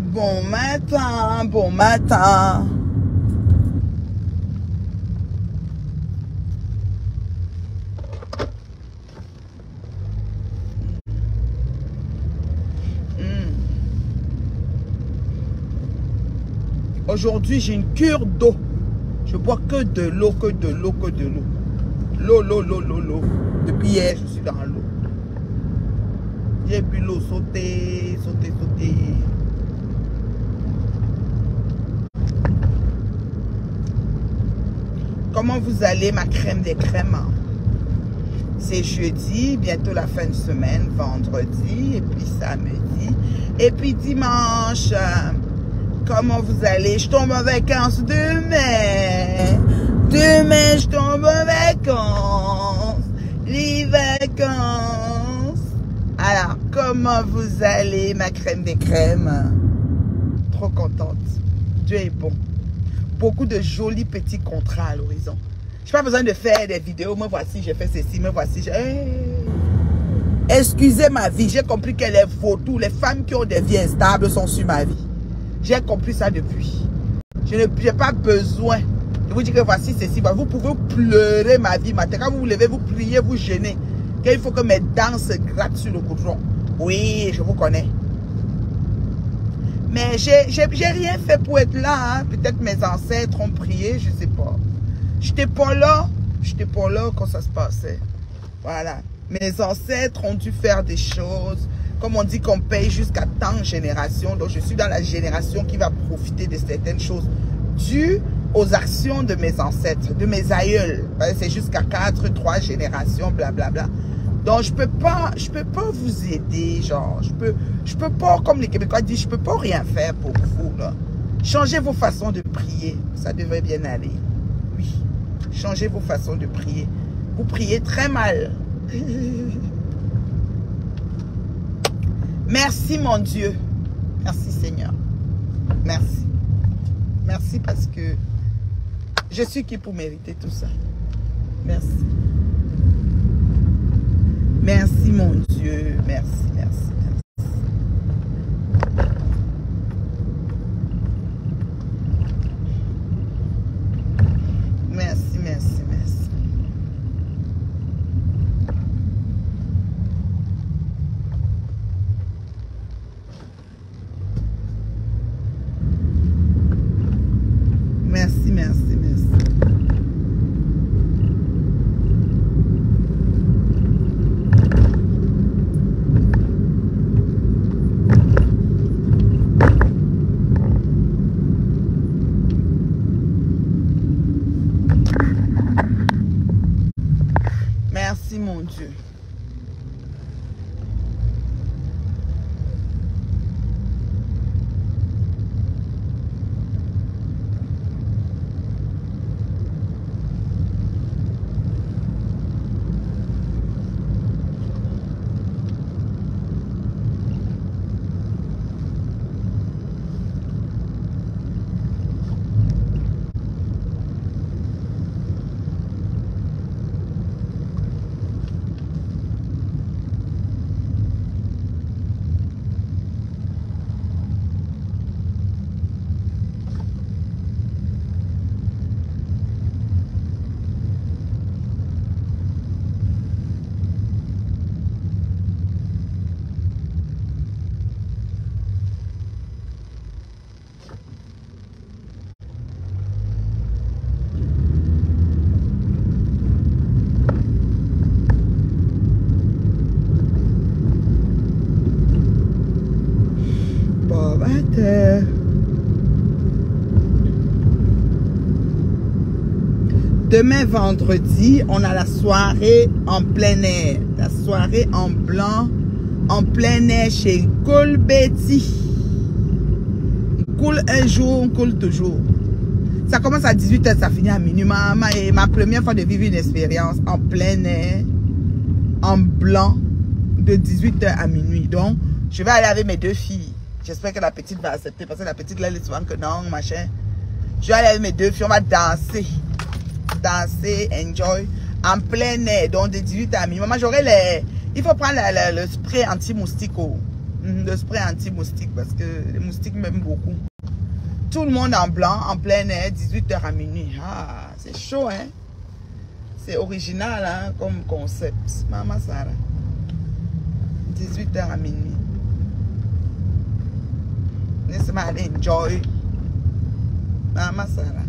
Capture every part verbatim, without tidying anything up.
Bon matin, bon matin. Aujourd'hui, j'ai une cure d'eau. Je bois que de l'eau, que de l'eau, que de l'eau. L'eau, l'eau, l'eau, l'eau, l'eau. Depuis hier, je suis dans l'eau. J'ai bu l'eau sauter, sauter, sauter. Comment vous allez, ma crème des crèmes? C'est jeudi, bientôt la fin de semaine, vendredi, et puis samedi, et puis dimanche. Comment vous allez? Je tombe en vacances demain. Demain, je tombe en vacances. Les vacances. Alors, comment vous allez, ma crème des crèmes? Trop contente. Dieu est bon. Beaucoup de jolis petits contrats à l'horizon. Je n'ai pas besoin de faire des vidéos. Me voici, j'ai fait ceci, me voici. Hey. Excusez ma vie. J'ai compris qu'elle est vautour. Les femmes qui ont des vies instables sont sur ma vie. J'ai compris ça depuis. Je n'ai pas besoin de vous dire que voici ceci. Vous pouvez pleurer ma vie matin. Quand vous vous levez, vous priez, vous jeûnez. Qu'il faut que mes dents se grattent sur le goudron. Oui, je vous connais. Mais j'ai rien fait pour être là. Hein. Peut-être mes ancêtres ont prié, je ne sais pas. Je n'étais pas là. Je n'étais pas là quand ça se passait. Voilà. Mes ancêtres ont dû faire des choses. Comme on dit qu'on paye jusqu'à tant de générations. Donc je suis dans la génération qui va profiter de certaines choses dues aux actions de mes ancêtres, de mes aïeuls. C'est jusqu'à quatre, trois générations, blablabla. Donc je peux pas, je peux pas vous aider, genre, je peux, je peux pas, comme les Québécois disent, je peux pas rien faire pour vous, là. Changez vos façons de prier, ça devrait bien aller. Oui, changez vos façons de prier. Vous priez très mal. Merci mon Dieu. Merci Seigneur. Merci. Merci parce que je suis qui pour mériter tout ça. Merci. Merci mon Dieu. Merci, merci, merci. Merci, merci, merci. Merci, merci, merci. Merci mon Dieu. Demain vendredi, on a la soirée en plein air. La soirée en blanc, en plein air chez Cool Betty. Cool un jour, on coule toujours. Ça commence à dix-huit heures, ça finit à minuit. Ma, ma, ma première fois de vivre une expérience en plein air, en blanc, de dix-huit heures à minuit. Donc, je vais aller avec mes deux filles. J'espère que la petite va accepter parce que la petite, là, elle est souvent que non, machin. Je vais aller avec mes deux filles, on va danser. Danser, enjoy, en plein air, donc de dix-huit à minuit. Maman, j'aurai les... Il faut prendre la, la, le spray anti-moustique. Oh. Hmm? Le spray anti-moustique parce que les moustiques m'aiment beaucoup. Tout le monde en blanc, en plein air, dix-huit heures à minuit. Ah, c'est chaud, hein? C'est original, hein, comme concept. Maman Sarah. dix-huit heures à minuit. Laisse-moi aller enjoy. Maman Sarah.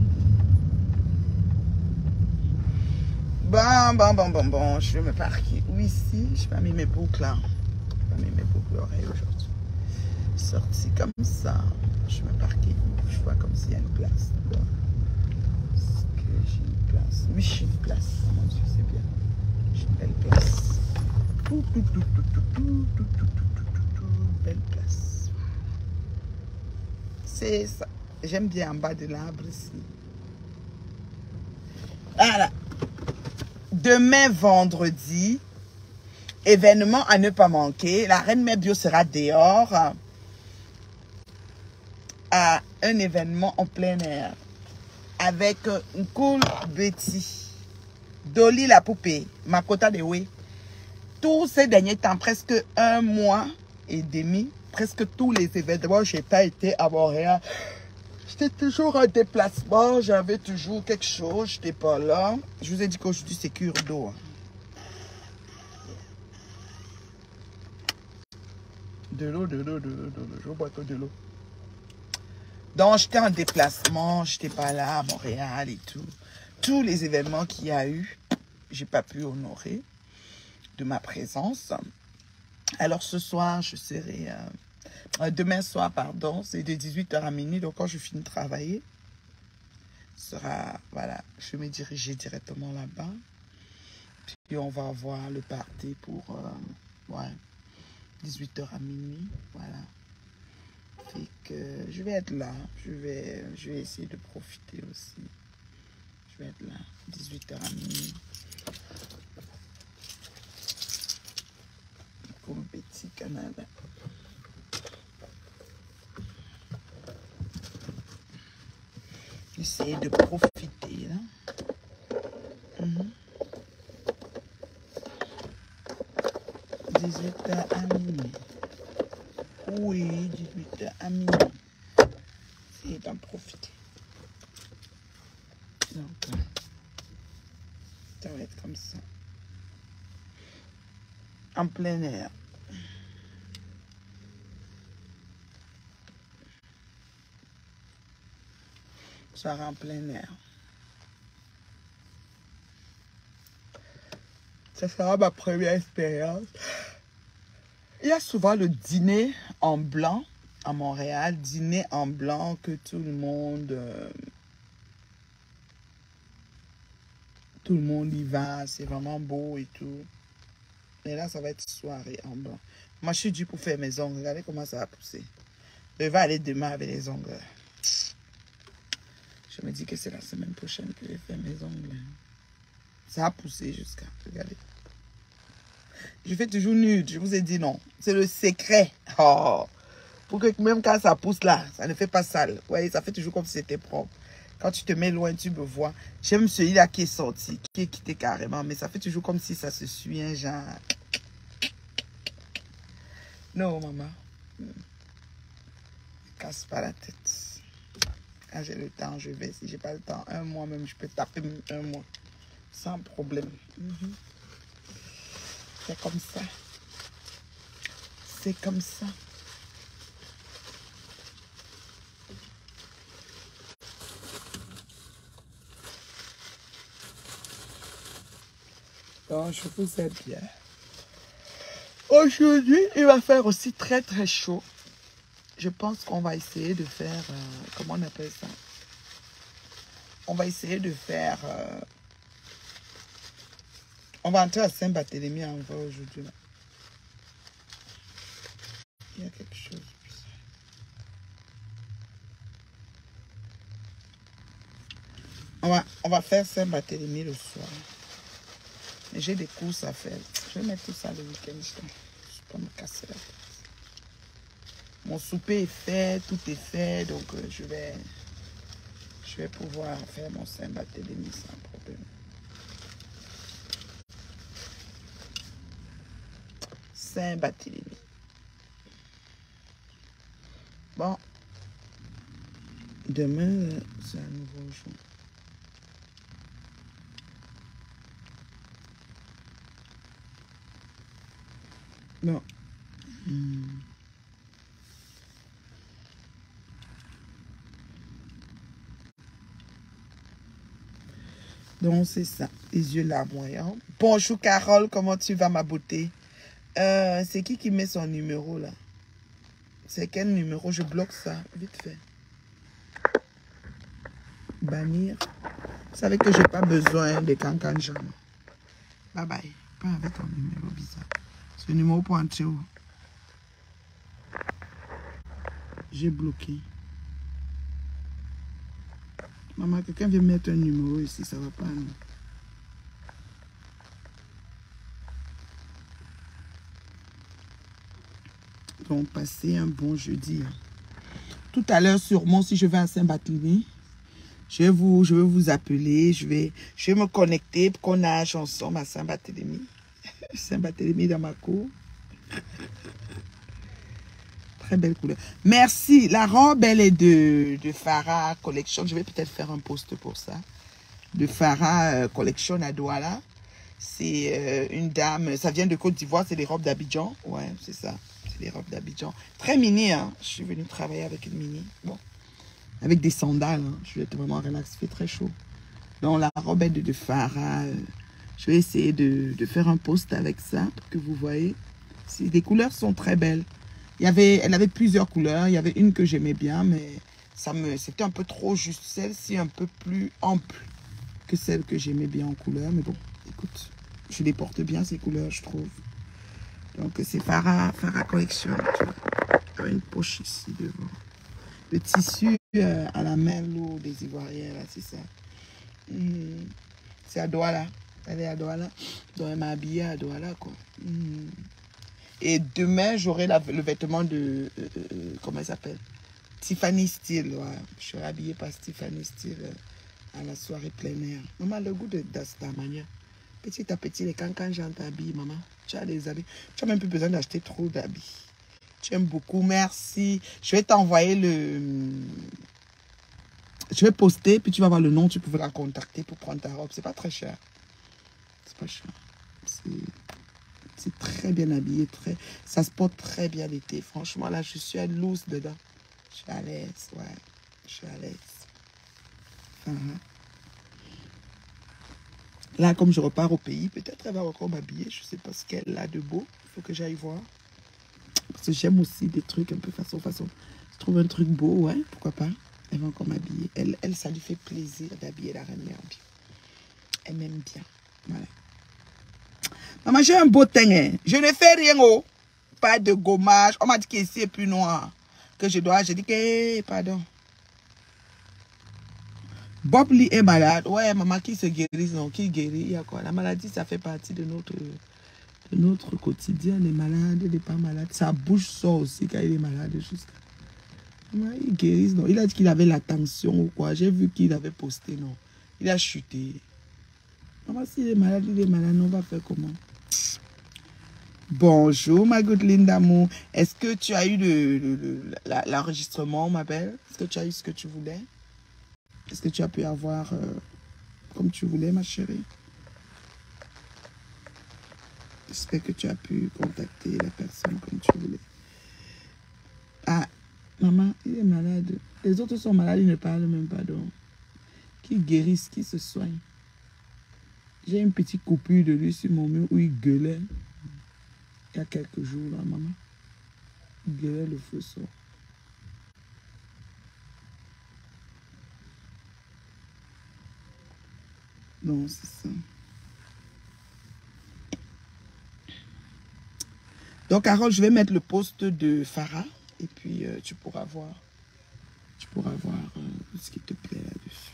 Bon, bon, bon, bon, bon. Je vais me parquer. Où ici? Je vais mis mes boucles là. Je vais mettre mes boucles d'oreilles aujourd'hui. Sorti comme ça. Je vais me parquer. Je vois comme s'il y a une place. Est-ce que j'ai une place? Oui, j'ai une place. Oh mon Dieu, c'est bien. J'ai une belle place. Tout, tout, tout, tout, tout, tout, tout, tout, tout, tout, tout, belle place. C'est ça. J'aime bien en bas de l'arbre ici. Voilà. Demain, vendredi, événement à ne pas manquer. La Reine Mère Bio sera dehors à un événement en plein air avec une cool Betty, Dolly la poupée, Makota de Way. Tous ces derniers temps, presque un mois et demi, presque tous les événements, je n'ai pas été à Montréal. J'étais toujours en déplacement, j'avais toujours quelque chose, je n'étais pas là. Je vous ai dit qu'aujourd'hui, c'est cure d'eau. De l'eau, de l'eau, de l'eau, de l'eau, je bois que de l'eau. Donc, j'étais en déplacement, je n'étais pas là à Montréal et tout. Tous les événements qu'il y a eu, je n'ai pas pu honorer de ma présence. Alors, ce soir, je serai... Euh, demain soir, pardon, c'est de dix-huit heures à minuit. Donc, quand je finis de travailler, sera, voilà, je vais me diriger directement là-bas. Puis, on va avoir le party pour euh, ouais, dix-huit heures à minuit. Voilà. Fait que je vais être là. Je vais, je vais essayer de profiter aussi. Je vais être là, dix-huit heures à minuit. Pour le petit Canada. Essayer de profiter là. Mm-hmm. dix-huit heures à minuit. Oui, dix-huit heures à minuit. Essayer d'en profiter. Donc, ça va être comme ça. En plein air. Ça sera en plein air. Ça sera ma première expérience. Il y a souvent le dîner en blanc à Montréal. Dîner en blanc que tout le monde... Euh, tout le monde y va. C'est vraiment beau et tout. Et là, ça va être soirée en blanc. Moi, je suis due pour faire mes ongles. Regardez comment ça va pousser. Je vais aller demain avec les ongles. Je me dis que c'est la semaine prochaine que je vais faire mes ongles. Ça a poussé jusqu'à... Regardez. Je fais toujours nude. Je vous ai dit non. C'est le secret. Oh. Pour que même quand ça pousse là, ça ne fait pas sale. Vous voyez, ça fait toujours comme si c'était propre. Quand tu te mets loin, tu me vois. J'aime celui-là qui est sorti, qui est quitté carrément. Mais ça fait toujours comme si ça se suit un genre... Non, maman. Ne casse pas la tête. Quand j'ai le temps, je vais. Si j'ai pas le temps, un mois même, je peux taper un mois. Sans problème. Mm-hmm. C'est comme ça. C'est comme ça. Donc, je vous aime bien. Aujourd'hui, il va faire aussi très très chaud. Je pense qu'on va essayer de faire... Euh, comment on appelle ça? On va essayer de faire... Euh, on va entrer à Saint-Barthélemy en vrai aujourd'hui. Il y a quelque chose. On va, on va faire Saint-Barthélemy le soir. Mais j'ai des courses à faire. Je vais mettre tout ça le week-end. Je ne vais pas me casser la tête. Mon souper est fait, tout est fait. Donc euh, je vais... Je vais pouvoir faire mon Saint-Barthélemy sans problème. Saint-Barthélemy. Bon. Demain, c'est un nouveau jour. Bon. Hmm. Donc, c'est ça. Les yeux larmoyants. Bonjour, Carole. Comment tu vas, ma beauté? Euh, c'est qui qui met son numéro, là? C'est quel numéro? Je bloque ça. Vite fait. Bannir. Vous savez que je n'ai pas besoin de cancan-jean. Bye bye. Pas avec ton numéro bizarre. Ce numéro pour entrer où? J'ai bloqué. Maman, quelqu'un vient mettre un numéro ici, ça va pas. Non? Donc, passez un bon jeudi. Tout à l'heure, sûrement, si je vais à Saint-Barthélemy, je vais vous, je vais vous appeler, je vais, je vais me connecter pour qu'on nage ensemble à Saint-Barthélemy. Saint-Barthélemy dans ma cour. Très belle couleur. Merci. La robe, elle est de, de Farah Collection. Je vais peut-être faire un post pour ça. De Farah euh, Collection à Douala. C'est euh, une dame, ça vient de Côte d'Ivoire, c'est des robes d'Abidjan. Ouais, c'est ça. C'est des robes d'Abidjan. Très mini, hein. Je suis venue travailler avec une mini. Bon. Avec des sandales, hein. Je vais être vraiment relax, il fait très chaud. Donc la robe est de, de Farah. Euh, je vais essayer de, de faire un post avec ça pour que vous voyez. Les couleurs sont très belles. Il y avait, elle avait plusieurs couleurs. Il y avait une que j'aimais bien, mais ça me, c'était un peu trop juste. Celle-ci un peu plus ample que celle que j'aimais bien en couleur. Mais bon, écoute, je les porte bien ces couleurs, je trouve. Donc c'est Farah, Farah Collection. Tu vois. Il y a une poche ici devant. Le tissu euh, à la main lourde des Ivoiriens, là, c'est ça. Mmh. C'est à Douala. Elle est à Douala. Donc elle m'a habillée à Douala, quoi. Mmh. Et demain, j'aurai le vêtement de... Euh, euh, comment elle s'appelle? Tiffany Steele. Ouais. Je serai habillée par Tiffany Steele euh, à la soirée plein air. Maman, le goût de Dastamania. Petit à petit, les cancans, j'en t'habille, maman. Tu as des habits. Tu n'as même plus besoin d'acheter trop d'habits. Tu aimes beaucoup. Merci. Je vais t'envoyer le... Je vais poster, puis tu vas voir le nom. Tu peux la contacter pour prendre ta robe. C'est pas très cher. C'est pas cher. C'est... C'est très bien habillé, très, ça se porte très bien l'été. Franchement, là, je suis à loose dedans. Je suis à l'aise, ouais. Je suis à l'aise. Uh-huh. Là, comme je repars au pays, peut-être elle va encore m'habiller. Je ne sais pas ce qu'elle a de beau. Il faut que j'aille voir. Parce que j'aime aussi des trucs un peu façon, façon. Je trouve un truc beau, ouais, pourquoi pas. Elle va encore m'habiller. Elle, elle, ça lui fait plaisir d'habiller la reine Mère. Elle m'aime bien. Voilà. Maman, j'ai un beau teint. Hein. Je ne fais rien, oh. Pas de gommage. On m'a dit qu'ici est plus noir. Que je dois. Je dis que, hey, pardon. Bob Lee est malade. Ouais, maman, qui se guérit, non, qui guérit. Il y a quoi? La maladie, ça fait partie de notre, de notre quotidien. Les malades, les pas malades. Sa bouche sort aussi quand il est malade. Juste. Maman, il guérit, non. Il a dit qu'il avait la tension ou quoi. J'ai vu qu'il avait posté, non. Il a chuté. Maman, s'il est malade, il est malade. On va faire comment? Bonjour, ma good d'amour. Est-ce que tu as eu l'enregistrement, ma belle? Est-ce que tu as eu ce que tu voulais? Est-ce que tu as pu avoir euh, comme tu voulais, ma chérie? J'espère que tu as pu contacter la personne comme tu voulais. Ah, maman, il est malade. Les autres sont malades, ils ne parlent même pas donc. Qui guérissent, qui se soignent. J'ai une petite coupure de lui sur mon mur où il gueulait. Il y a quelques jours, là, maman. Il gueulait le feu sort. Non, c'est ça. Donc, Carole, je vais mettre le post de Farah. Et puis, euh, tu pourras voir. Tu pourras voir euh, ce qui te plaît là-dessus.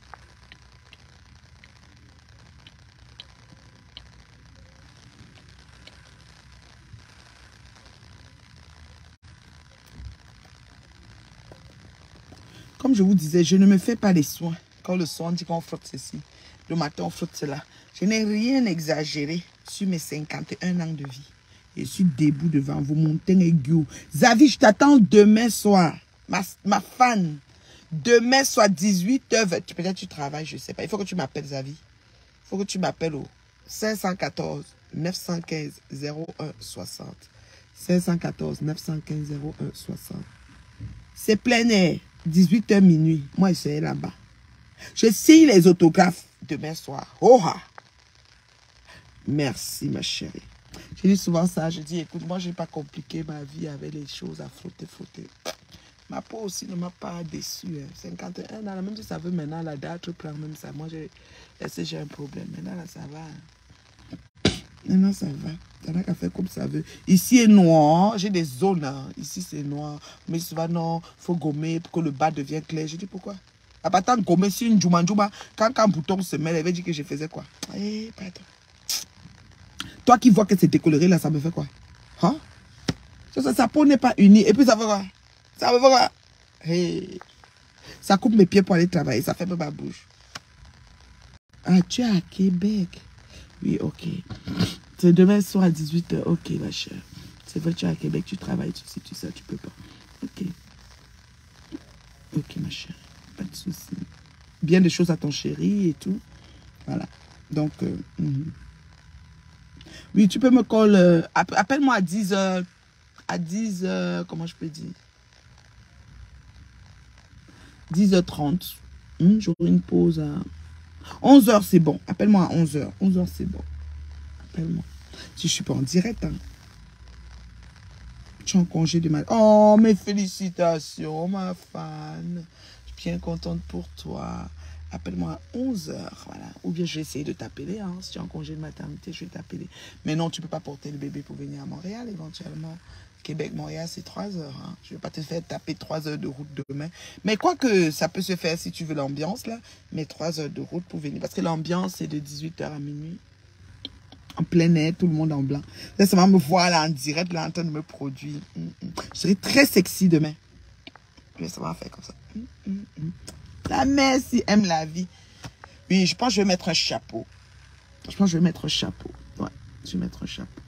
Comme je vous disais, je ne me fais pas les soins. Quand le soin dit qu'on frotte ceci, le matin on frotte cela. Je n'ai rien exagéré sur mes cinquante et un ans de vie. Je suis debout devant vous, mon teint aigu. Zavi, je t'attends demain soir. Ma, ma fan. Demain, soit dix-huit heures. Peut-être tu travailles, je ne sais pas. Il faut que tu m'appelles, Zavi. Il faut que tu m'appelles au cinq un quatre, neuf un cinq, zéro un soixante. cinq un quatre, neuf un cinq, zéro un soixante. C'est plein air. dix-huit heures minuit. Moi, je serai là-bas. Je signe les autographes demain soir. Oh, ah. Merci, ma chérie. Je dis souvent ça. Je dis, écoute, moi, je n'ai pas compliqué ma vie avec les choses à frotter, frotter. Ma peau aussi ne m'a pas déçu. Hein. cinquante et un ans, même si ça veut maintenant, la date prend même ça. Moi, j'ai un problème. Maintenant, là, ça va. Maintenant, ça va. Ça n'a qu'à faire comme ça veut. Ici est noir. J'ai des zones. Hein. Ici, c'est noir. Mais souvent, non, il faut gommer pour que le bas devienne clair. Je dis pourquoi? À partir de gommer sur une djouma djouma, quand un bouton se met, elle avait dit que je faisais quoi? Eh, pardon. Toi qui vois que c'est décoloré, là, ça me fait quoi? Hein? Ça, sa peau n'est pas unie. Et puis, ça fait quoi? Ça me fait quoi? Hey. Ça coupe mes pieds pour aller travailler. Ça fait même ma bouche. Ah, tu es à Québec? Oui, ok. C'est demain soir à dix-huit heures. Ok, ma chère. C'est vrai que tu es à Québec, tu travailles, tu sais, tu sais, tu peux pas. Ok. Ok, ma chère. Pas de souci. Bien des choses à ton chéri et tout. Voilà. Donc, euh, mm-hmm. Oui, tu peux me coller. Euh, Appelle-moi à dix heures. À dix heures, comment je peux dire? dix heures trente. Hmm, j'aurai une pause à... onze heures, c'est bon. Appelle-moi à onze heures. onze heures, c'est bon. Appelle-moi. Si je suis pas en direct, hein. Tu es en congé de mal. Oh, mes félicitations, ma fan. Je suis bien contente pour toi. Appelle-moi à onze heures, voilà. Ou bien je vais essayer de t'appeler, hein. Si tu es en congé de maternité, je vais t'appeler. Mais non, tu ne peux pas porter le bébé pour venir à Montréal, éventuellement. Québec, Montréal, c'est trois heures. Hein. Je ne vais pas te faire taper trois heures de route demain. Mais quoi que ça peut se faire si tu veux l'ambiance, là. Mais trois heures de route pour venir. Parce que l'ambiance, c'est de dix-huit heures à minuit. En plein air, tout le monde en blanc. Là, ça va me voir là en direct, là, en train de me produire. Mm -mm. Je serai très sexy demain. Mais ça va faire comme ça. Mm -mm. La mère, si aime la vie. Oui, je pense que je vais mettre un chapeau. Je pense que je vais mettre un chapeau. Ouais, je vais mettre un chapeau.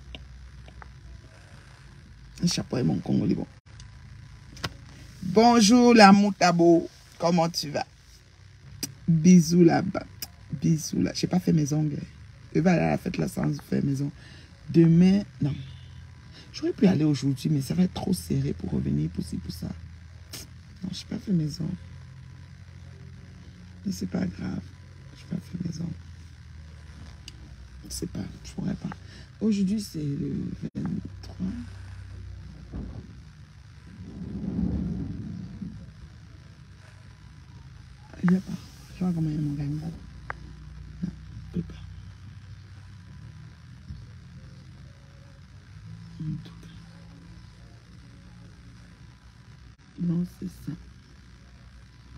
Un chapeau et mon congolais, bon. Bonjour, la moutabo. Comment tu vas? Bisous là-bas. Bisous là. Je n'ai pas fait mes ongles. Je vais aller à la fête là sans faire mes ongles. Demain, non. J'aurais pu aller aujourd'hui, mais ça va être trop serré pour revenir pour ci, pour ça. Non, je n'ai pas fait mes ongles. Mais c'est pas grave. Je n'ai pas fait mes ongles. C'est pas, je pourrais pas. Aujourd'hui, c'est le vingt-trois. Il n'y a pas. Je vois comment il m'organise. Non, je peux pas. En tout cas. Non, c'est ça.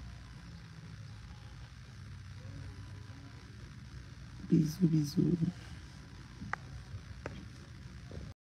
Bisous, bisous.